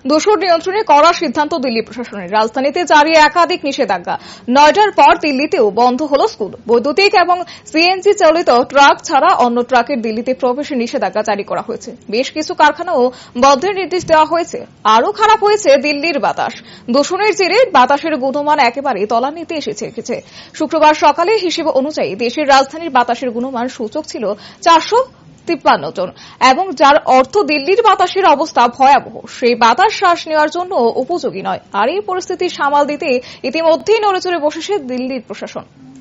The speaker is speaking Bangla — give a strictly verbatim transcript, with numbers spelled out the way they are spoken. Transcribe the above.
দূষণ নিয়ন্ত্রণে কড়া সিদ্ধান্ত দিল্লি প্রশাসনের। রাজধানীতে জারি একাধিক নিষেধাজ্ঞা। নয়টার পর দিল্লিতেও বন্ধ হল স্কুল। বৈদ্যুতিক এবং সিএনজি চালিত ট্রাক ছাড়া অন্য ট্রাকের দিল্লিতে প্রবেশের নিষেধাজ্ঞা জারি করা হয়েছে। বেশ কিছু কারখানাও বন্ধের নির্দেশ দেওয়া হয়েছে। আরও খারাপ হয়েছে দিল্লির বাতাস। দূষণের জেরে বাতাসের গুণমান একেবারে তলানিতে এসে ঠেকেছে। শুক্রবার সকালে হিসেব অনুযায়ী দেশের রাজধানীর বাতাসের গুণমান সূচক ছিল চারশো তিপ্পান্ন জন এবং যার অর্থ দিল্লির বাতাসের অবস্থা ভয়াবহ। সেই বাতাস শ্বাস নেওয়ার জন্য উপযোগী নয়। আর এই পরিস্থিতি সামাল দিতে ইতিমধ্যেই নড়েচড়ে বসেছে দিল্লির প্রশাসন।